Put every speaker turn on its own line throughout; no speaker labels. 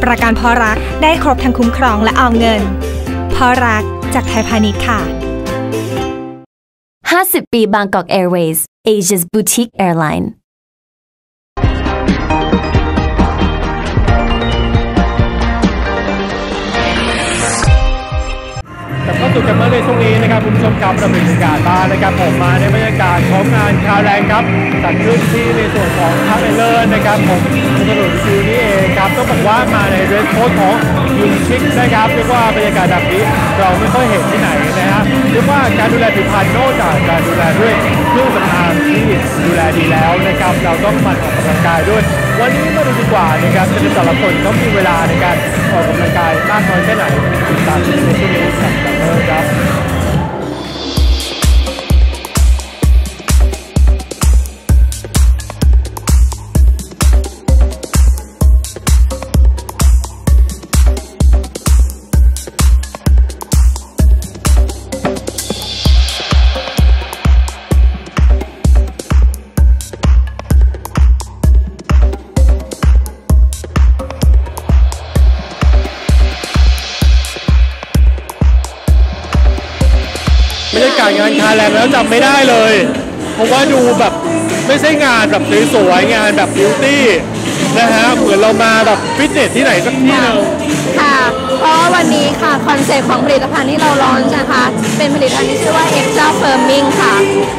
ประกันเพราะรักได้ครบทั้งคุ้มครองและออมเงินเพราะรักจากไทยพาณิชย์ค่ะ
50 ปี Bangkok Airways Asia's boutique airline
เข้าสู่กันเมื่อในช่วงนี้นะครับคุณผู้ชมครับเราบรรยากาศบ้านนะครับผมมาในบรรยากาศของงานคาแรงครับจัดขึ้นที่ในส่วนของพาร์ทเลอร์นะครับผมถนนคิวนี่เองครับต้องบอกว่ามาในเดรสโค้ดของยูนิชิคนะครับเรียกว่าบรรยากาศแบบนี้เราไม่ค่อยเห็นที่ไหนนะฮะเรียกว่าการดูแลผิวพรรณนอกจากการดูแลด้วยเครื่องสำอางที่ดูแลดีแล้วนะครับเราต้องหมั่นออกกำลังกายด้วยวันนี้มาดูดีกว่านะครับจะเป็นแต่ละคนต้องมีเวลาในการออกกำลังกายมากน้อยแค่ไหนติดตามในช่วงนี้ครับ บรรยากาศงานคาแรงแล้วจำไม่ได้เลยเพราะว่าดูแบบไม่ใช่งานแบบสวยๆงานแบบบิวตี้นะฮะเหมือนเรามาแบบฟิตเนสที่ไหนสักที่นึง
ค่ะเพราะวันนี้ค่ะคอนเซ็ปต์ของผลิตภัณฑ์ที่เราลอนช์นะคะเป็นผลิตภัณฑ์ที่ชื่อว่า Extra Firming ค่ะ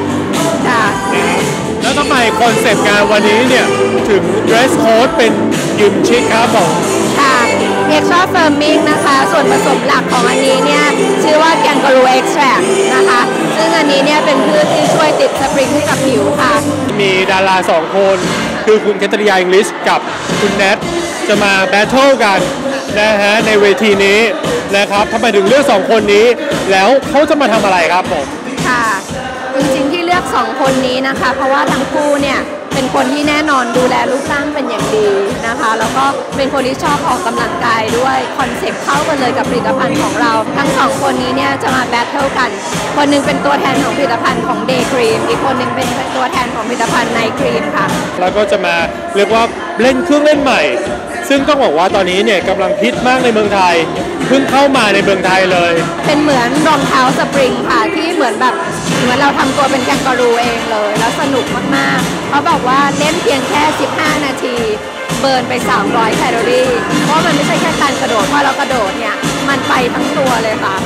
แล้วทำไมคอนเซ็ปต์งานวันนี้เนี่ยถึง dress code เป็นยืมชิคครับผม
ค่ะ Extra Firming นะคะส่วนผสมหลักของอันนี้เนี่ยชื่อว่า Kangaroo Extract นะคะซึ่งอันนี้เนี่ยเป็นพืชที่ช่วยติดสปริงให้กับผิวค่ะ
มีดารา2คนคือคุณแคทริยาอังกฤษกับคุณแนทจะมาแบทเทิลกันนะฮะในเวทีนี้นะครับทำไมถึงเลือก2คนนี้แล้วเขาจะมาทำอะไรครับผม
ค่ะจริงๆที่เลือก2คนนี้นะคะเพราะว่าทั้งคู่เนี่ยเป็นคนที่แน่นอนดูแลรูปร่างเป็นอย่างดีนะคะแล้วก็เป็นคนที่ชอบออกกำลังกายด้วยคอนเซ็ปต์เข้ากันเลยกับผลิตภัณฑ์ของเราทั้ง2คนนี้เนี่ยจะมาแบทเทิลกันคนนึงเป็นตัวแทนของผลิตภัณฑ์ของ Day Cream อีกคนนึงเป็นตัวแทนของผลิตภัณฑ์ Night Cream ค่ะ
แล้วก็จะมาเรียกว่าเล่นเครื่องเล่นใหม่ซึ่งต้องบอกว่าตอนนี้เนี่ยกำลังฮิตมากในเมืองไทยเพิ่งเข้ามาในเมืองไทยเลย
เป็นเหมือนรองเท้าสปริงค่ะที่เหมือนเราทำตัวเป็นแคนการูเองเลยแล้วสนุกมากๆเขาบอกว่าเล่นเพียงแค่15 นาทีเบิร์นไป300 แคลอรี่เพราะมันไม่ใช่แค่การกระโดดพอเรากระโดดเนี่ยมันไปทั้งตัวเลยค่ะ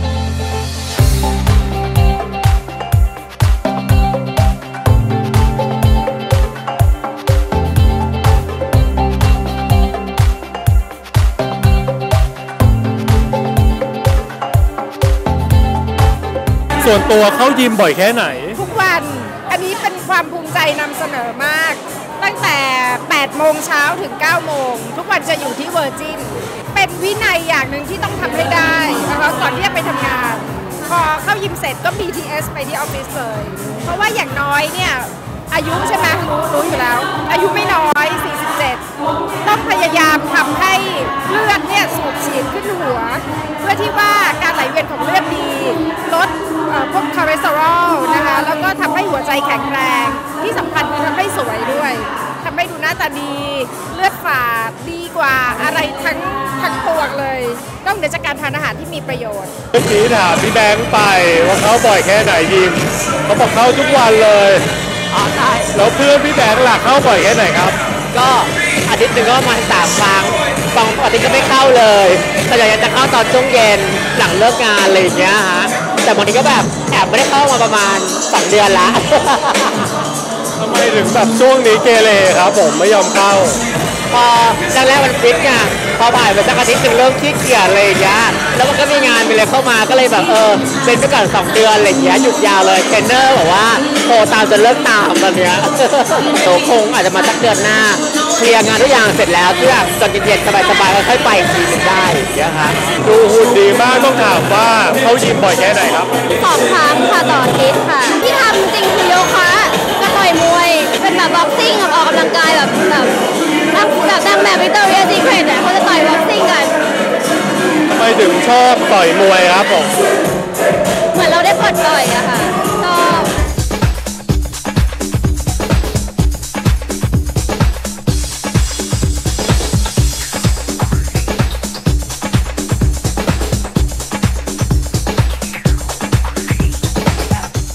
ส่วนตัวเข้ายิมบ่อยแค่ไหน
ทุกวันอันนี้เป็นความภูมิใจนำเสนอมากตั้งแต่8 โมงเช้าถึง 9 โมงทุกวันจะอยู่ที่เวอร์จินเป็นวินัยอย่างหนึ่งที่ต้องทำให้ได้นะคะก่อนที่จะไปทำงานพอเข้ายิมเสร็จก็ BTS ไปที่ออฟฟิศเลยเพราะว่าอย่างน้อยเนี่ยอายุใช่ไหมรู้อยู่แล้วอายุไม่น้อย47ต้องพยายามทำให้เลือดเนี่ยสูบฉีดขึ้นหัวเพื่อที่ว่าการไหลเวียนของเลือดดีลดพวกคอเลสเตอรอลนะคะแล้วก็ทำให้หัวใจแข็งแรงที่สำคัญคือทำให้สวยด้วยทำให้ดูหน้าตาดีเลือดฝาดดีกว่าอะไรทั้งปวงเลยต้องเดี๋ยวจากการทานอาหารที่มีประโยชน์
เมื่อกี้ถามพี่แบงค์ไปว่าเขาบ่อยแค่ไหนยิมเขาบอกเข้าทุกวันเลย
ใช่
แล้วเพื่อนพี่แบงค์ล่ะเข้าบ่อยแค่ไหนครับ
ก็อาทิตย์หนึ่งก็ประมาณ3 ครั้งบางอาทิตย์ก็ไม่เข้าเลยแต่อยากจะเข้าตอนช่วงเย็นหลังเลิกงานอะไรอย่างเงี้ยฮะแต่บางทีก็แบบแอบไม่ได้เข้ามาประมาณ2 เดือนละ
ทำไมถึงแบบช่วงนี้เกเรครับผมไม่ยอมเข้า
พอแรกๆมันฟิตไงพอผ่านไปสักอาทิตย์หนึ่งเริ่มขี้เกียจอะไรอย่างเงี้ยแล้วมันก็มีงานไปเลยเข้ามาก็เลยแบบเป็นไปก่อน2 เดือนอะไรอย่างเงี้ยหยุดยาวเลยเทรนเนอร์บอกว่าโทรตามจนเลิกตามตอนเนี้ยโตคงอาจจะมาสักเดือนหน้าเคลียร์งานทุกอย่างเสร็จแล้วที่แบบตอนเย็นๆสบายๆค่อยไปทีนึงได้อย่างเงี้ยครับ
ดูหุ่นดีมากต้องถามว่าเขายิมบ่อยแค่ไหนครับ
2 ครั้งค่ะต่ออาทิตย์ค่ะที่ทำจริงคือโยคะก็ต่อยมวยเป็นแบบบ็อกซิ่งออกกำลังกายแบบดังแบบวิกตอเรียซีเครตเนี่ยเขาจะต่อยบ็อกซิ่งกัน
ทำไมถึงชอบต่อยมวยครับผม
เหมือนเราได้ปลดปล่อยอะค่ะชอบ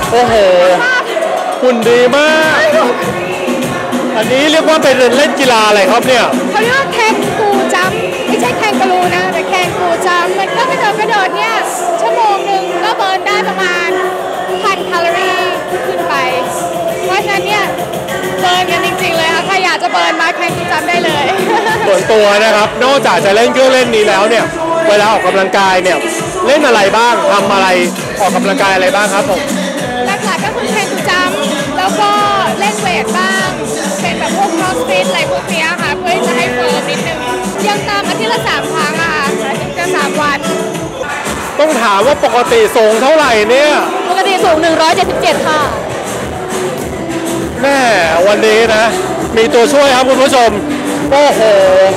โอ้โหหุ่นดีมาก อันนี้เรียกว่าเป็นเล่นกีฬาอะไรครับเนี่ย
เขาเรียกว่าแคนกูจัมไม่ใช่แคนกะรูนะแต่แคนกูจัมมันก็กระโดดเนี่ยชั่วโมงหนึ่งก็เบิร์นได้ประมาณ1,000 แคลอรี่ขึ้นไปเพราะฉะนั้นเนี่ยเบิร์นกันจริงๆเลยค่ะใครอยากจะเบิร์นมาแคนกูจัมได้เลย
ส่วนตัวนะครับนอกจากจะเล่นเครื่องเล่นนี้แล้วเนี่ยเวลาออกกำลังกายเนี่ยเล่นอะไรบ้างทำอะไรออกกำลังกายอะไรบ้างครับผม
หลักๆก็คือแคนกูจัมแล้วก็เล่นเวทบ้างเป็นแบบพวกครอสฟิตอะไรพวกนี้ค่ะเพื่อจะให้เฟิร์มนิดนึงยังตามอาทิตย์ละ3 ครั้งอะค่ะอาทิตย์ละ3 วัน
ต้องถามว่าปกติสูงเท่าไหร่เนี่ย
ปกติสูง177ค่ะ
แม่วันนี้นะมีตัวช่วยครับคุณผู้ชมโอ้โห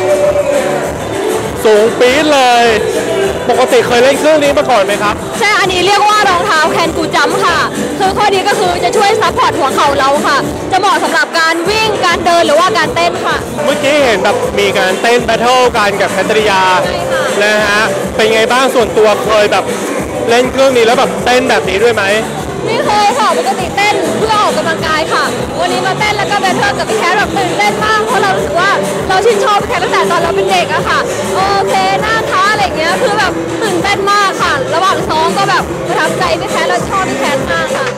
สูงปี๊ดเลยปกติเคยเล่นเครื่องนี้มาก่อนไหมครับ
ใช่อันนี้เรียกว่ารองเท้าแคนกูจัมค่ะคือข้อดีก็คือจะช่วยซัพพอร์ตหัวเข่าเราค่ะจะเหมาะสำหรับการวิ่งการเดินหรือว่าการเต้นค่ะ
เมื่อกี้เห็นแบบมีการเต้นแบทเทิลกันกับแคทริยานะฮะเป็นไงบ้างส่วนตัวเคยแบบเล่นเครื่องนี้แล้วแบบเต้นแบบนี้ด้วยไหม
ไม่เคยค่ะปกติเต้นเพื่อออกกำลังกายค่ะวันนี้มาเต้นแล้วก็แบทเทิลกับพี่แคทแบบตื่นเต้นมากเพราะเรารู้สึกว่าเราชื่นชอบพี่แคทตั้งแต่ตอนเราเป็นเด็กอะค่ะโอเคหน้าท้าอะไรเงี้ยคือแบบตื่นเต้นมากค่ะระหว่างซ้อมก็แบบประทับใจพี่แคทเราชอบพี่แคทมากค่ะ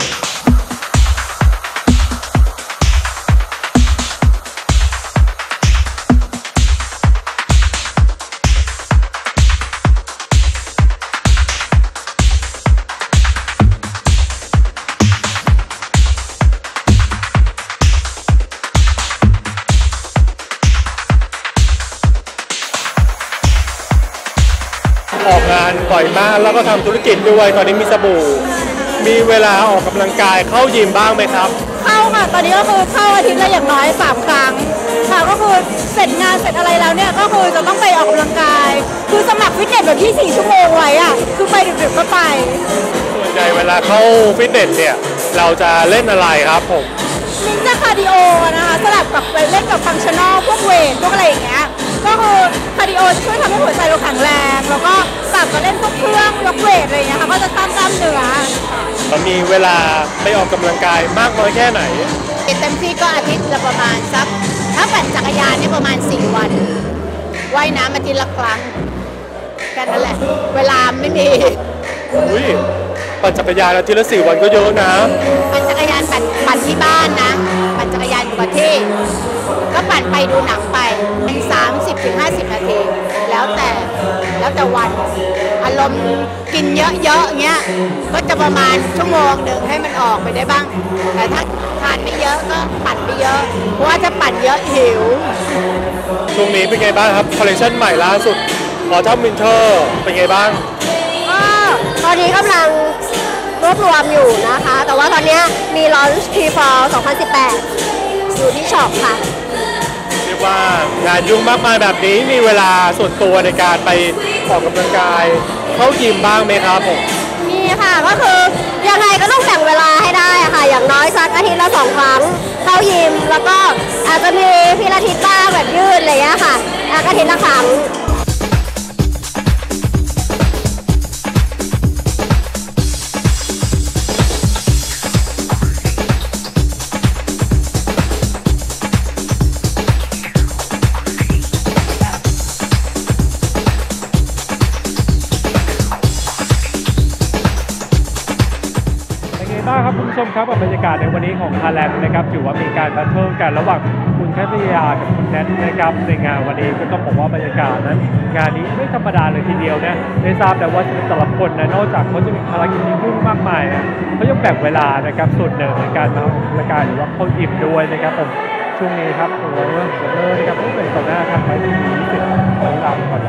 ออกงานบ่อยมากแล้วก็ทำธุรกิจด้วยตอนนี้มีสบู่มีเวลาออกกำลังกายเข้ายิมบ้างไหมครับ
เข้าค่ะตอนนี้ก็คือเข้าอาทิตย์ละอย่างน้อย3 ครั้งค่ะก็คือเสร็จงานเสร็จอะไรแล้วเนี่ยก็คือจะต้องไปออกกำลังกายคือสมัครฟิตเนสแบบ24 ชั่วโมงไว้อะคือไปดึกๆก็ไป
ส่วนใหญ่เวลาเข้าฟิตเนสเนี่ยเราจะเล่นอะไรครับผม
มิ้นจะคาร์ดิโอนะคะสลับกับไปเล่นกับฟังชั่นอลพวกเวทพวกอะไรอย่างเงี้ยก็คือคาร์ดิโอช่วยทำให้หัวใจเราแข็งแรงแล้วก็สลับกับเล่นพวกเครื่องยกเวทอะไรอย่างเงี้ยค่ะก็จะสร้างกล้ามเนื้อ
มีเวลาไปออกกำลังกายมากน้อยแค่ไหน
เต็มที่ก็อาทิตย์ละประมาณสักถ้าปั่นจักรยานนี่ประมาณ4 วันว่ายน้ำอาทิตย์ละครั้งแค่นั้นแหละเวลาไม่มี
อุ้ยปั่นจักรยานอาทิตย์ละ4 วันก็เยอะนะ
ปั่นจักรยานปั่นที่บ้านนะปั่นจักรยานอยู่กับที่ก็ปั่นไปดูหนังไปเป็น30-50 นาทีแล้วแต่วันอารมณ์กินเยอะๆเงี้ยก็จะประมาณชั่วโมงหนึ่งให้มันออกไปได้บ้างแต่ถ้าทานไม่เยอะก็ปั่นไม่เยอะเพราะว่าถ้าปั่นเยอะหิว
ช่วงนี้เป็นไงบ้างครับคอลเลคชันใหม่ล่าสุดAutumn Winter เป็นไงบ้าง
ก็ตอนนี้กำลังรวบรวมอยู่นะคะแต่ว่าตอนนี้มี Launch Pre-Fall 2018 อยู่ที่ช็อปค่ะ
เรียกว่างานยุ่งมากมายแบบนี้มีเวลาส่วนตัวในการไปออกกำลังกายเข้ายิมบ้างไหมครับผม
มีค่ะก็คือยังไงก็ต้องแบ่งเวลาให้ได้ค่ะอย่างน้อยสักอาทิตย์ละ2 ครั้งเข้ายิมแล้วก็อาจจะมีพิลาทิสบ้างแบบยืดอะไรอย่างเงี้ยค่ะอาทิตย์ละครั้ง
บ้างครับคุณผู้ชมครับกับบรรยากาศในวันนี้ของ Thailand นะครับถือว่ามีการแบทเทิลกันระหว่างคุณแคทริยากับคุณแนทนะครับในงานวันนี้ก็ต้องบอกว่าบรรยากาศนั้นงานนี้ไม่ธรรมดาเลยทีเดียวนะได้ทราบแต่ว่าแต่ละคนนะนอกจากเขาจะมีภารกิจที่ยุ่งมากมายเขายังแบ่งเวลานะครับส่วนหนึ่งในการมาออกกำลังกายหรือว่าเข้ายิมด้วยนะครับผมช่วงนี้ครับตัวเริ่มนะครับต้องเป็นต่อหน้าทางไปที่20ของเราก่อน